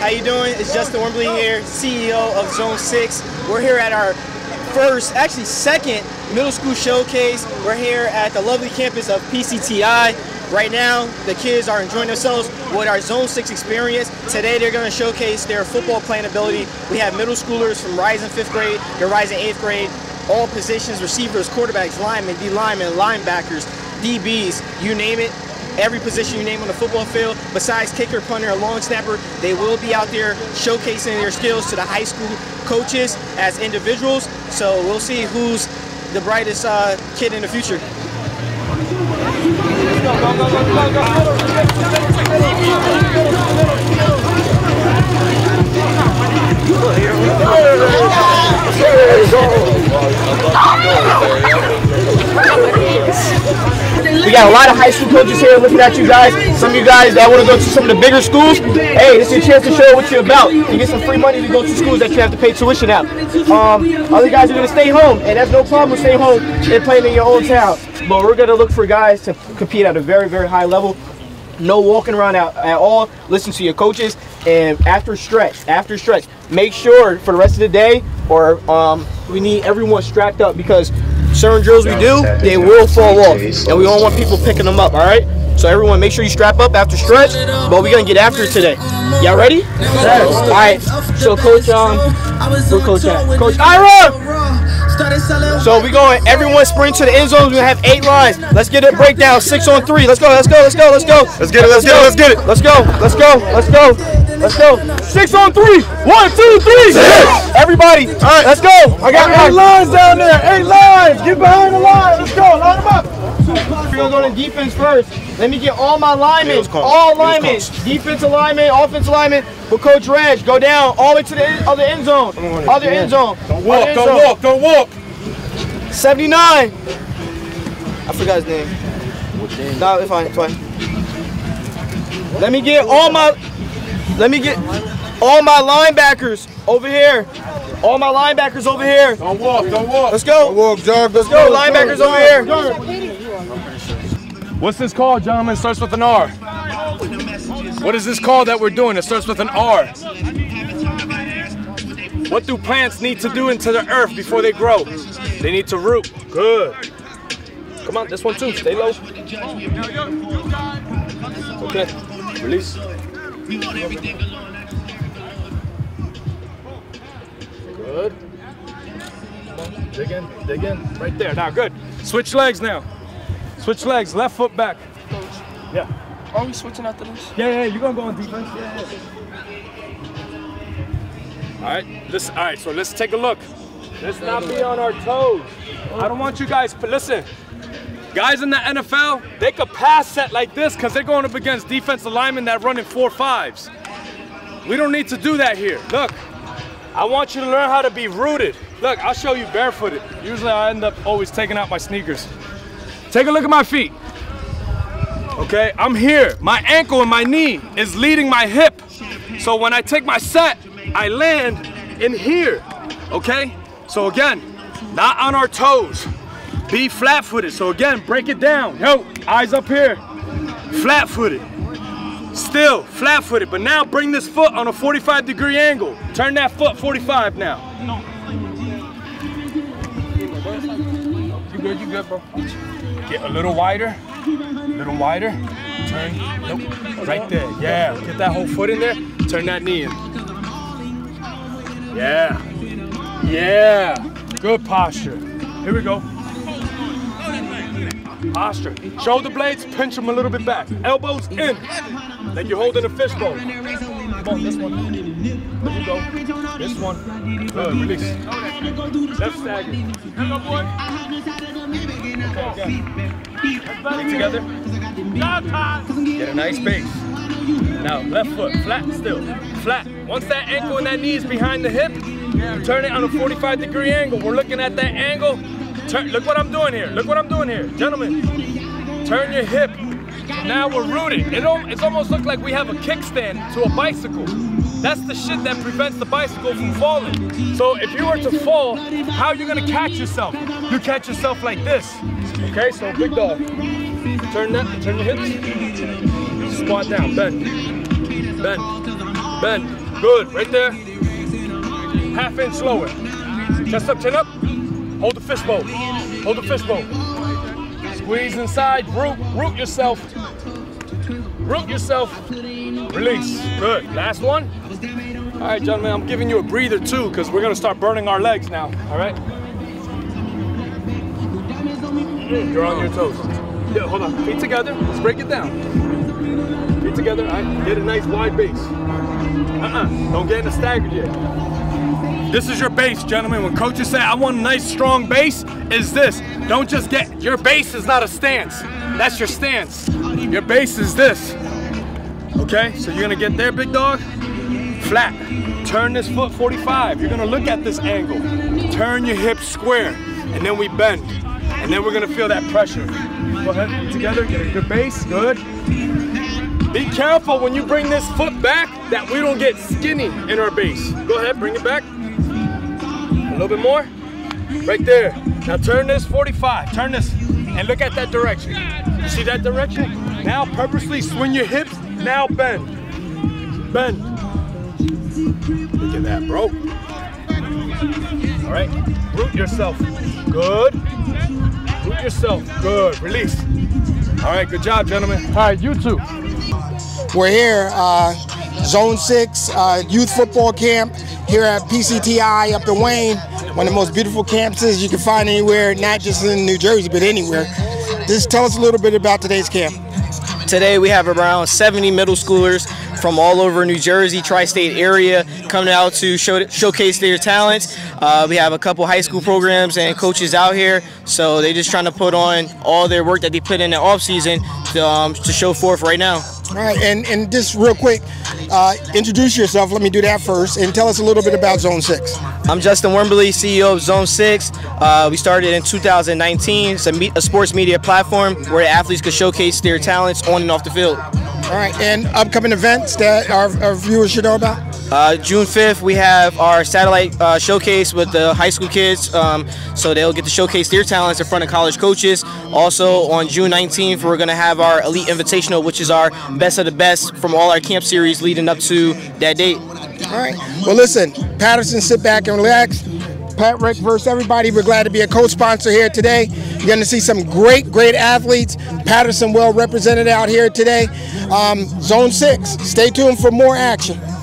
you doing? It's Justin Wembley here, CEO of Zone 6. We're here at our first, actually second, middle school showcase. We're here at the lovely campus of PCTI. Right now, the kids are enjoying themselves with our Zone 6 experience. Today, they're going to showcase their football playing ability. We have middle schoolers from rising 5th grade to rising 8th grade, all positions, receivers, quarterbacks, linemen, D-linemen, linebackers, DBs, you name it. Every position you name on the football field, besides kicker, punter, and long snapper, they will be out there showcasing their skills to the high school coaches as individuals. So we'll see who's the brightest kid in the future. We got a lot of high school coaches here looking at you guys. Some of you guys that want to go to some of the bigger schools, hey, this is your chance to show what you're about. You get some free money to go to schools that you have to pay tuition at. Other guys are going to stay home, and that's no problem with staying home and playing in your own town. But we're going to look for guys to compete at a very, very high level. No walking around at all. Listen to your coaches, and after stretch, make sure for the rest of the day, or we need everyone strapped up, because certain drills we do, they will fall off, and we don't want people picking them up. All right. So everyone, make sure you strap up after stretch. But we're gonna get after it today. Y'all ready? Yes. All right. So Coach, where Coach at? Coach Ira. So we going, everyone sprint to the end zones. We have 8 lines. Let's get it breakdown. 6 on 3. Let's go. Let's go. Let's go. Let's go. Let's get it. Let's get it. Let's get it. Let's go. Let's go. Let's go. Let's go. 6 on 3. 1, 2, 3. 6. Everybody. All right. Let's go. I got 8 lines down there. 8 lines. Get behind the line. Let's go. Line them up. We're gonna go to defense first. Let me get all my linemen. All linemen. Defensive linemen, offensive linemen. But Coach Reg, go down all the way to the other end zone. Other end zone. Don't walk. Don't walk. Don't walk. 79. I forgot his name. No, it's fine. It's fine. Let me get all my linebackers over here. All my linebackers over here. Don't walk. Don't walk. Let's go. Don't walk, John. Let's go. Linebackers over here. What's this called, gentlemen? It starts with an R. What is this called that we're doing? It starts with an R. What do plants need to do into the earth before they grow? They need to root. Good. Come on, this one too. Stay low. Okay. Release. Good. Come on. Dig in. Dig in. Right there. Now, good. Switch legs now. Switch legs. Left foot back. Coach. Yeah. Are we switching after this? Yeah. You're going to go on defense. Yeah. All right. Listen. All right. So let's take a look. Let's not be on our toes. I don't want you guys, listen, guys in the NFL, they could pass set like this because they're going up against defensive linemen that run in 4.5s. We don't need to do that here. Look, I want you to learn how to be rooted. Look, I'll show you barefooted. Usually I end up always taking out my sneakers. Take a look at my feet. Okay, I'm here. My ankle and my knee is leading my hip. So when I take my set, I land in here, okay? So again, not on our toes. Be flat-footed. So again, break it down. Yo, eyes up here. Flat-footed. Still flat-footed, but now bring this foot on a 45-degree angle. Turn that foot 45 now. You good, bro. Get a little wider. Turn, nope, right there. Yeah, get that whole foot in there. Turn that knee in. Yeah. Yeah, good posture. Here we go. Posture. Shoulder blades, pinch them a little bit back. Elbows in, like you're holding a fishbowl. Come on, this one. There you go. This one. Good, release. Left stagger. Here we go, boy. Okay. Let's body together. Get a nice base. Now, left foot, flat still. Flat. Once that ankle and that knee is behind the hip, you turn it on a 45-degree angle. We're looking at that angle. Look what I'm doing here. Look what I'm doing here. Gentlemen, turn your hip. Now we're rooted. It's almost looked like we have a kickstand to a bicycle. That's the shit that prevents the bicycle from falling. So if you were to fall, how are you gonna catch yourself? You catch yourself like this. Okay, so big dog. Turn your hips. Squat down, bend, bend, bend. Good, right there. Half inch lower. Chest up, chin up. Hold the fishbowl. Hold the fishbowl. Squeeze inside, root yourself. Root yourself. Release. Good. Last one. All right, gentlemen, I'm giving you a breather too, because we're gonna start burning our legs now. All right. You're on your toes. Yeah, hold on. Feet together. Let's break it down. Feet together. All right. Get a nice wide base. Don't get in a staggered yet. This is your base, gentlemen. When coaches say, I want a nice, strong base, is this. Don't just get, your base is not a stance. That's your stance. Your base is this. Okay, so you're gonna get there, big dog. Flat. Turn this foot 45. You're gonna look at this angle. Turn your hips square, and then we bend. And then we're gonna feel that pressure. Go ahead, put together, get a good base, good. Be careful when you bring this foot back that we don't get skinny in our base. Go ahead, bring it back. A little bit more. Right there. Now turn this 45. Turn this and look at that direction. You see that direction? Now purposely swing your hips. Now bend. Bend. Look at that, bro. All right. Root yourself. Good. Root yourself. Good. Release. All right. Good job, gentlemen. All right. You too. We're here, Zone 6 Youth Football Camp here at PCTI up in Wayne, one of the most beautiful campuses you can find anywhere, not just in New Jersey, but anywhere. Just tell us a little bit about today's camp. Today we have around 70 middle schoolers from all over New Jersey, tri-state area coming out to showcase their talents. We have a couple high school programs and coaches out here, so they're just trying to put on all their work that they put in the off season to show forth right now. All right, and just real quick, introduce yourself. Let me do that first, and tell us a little bit about Zone 6. I'm Justin Wimberly, CEO of Zone 6. We started in 2019. It's a sports media platform where athletes could showcase their talents on and off the field. All right, and upcoming events that our viewers should know about? June 5th, we have our satellite showcase with the high school kids, so they'll get to showcase their talents in front of college coaches. Also, on June 19th, we're going to have our Elite Invitational, which is our best of the best from all our camp series leading up to that date. All right. Well, listen, Patterson, sit back and relax. Pat Rick versus everybody. We're glad to be a co-sponsor here today. You're going to see some great athletes. Patterson well represented out here today. Zone 6, stay tuned for more action.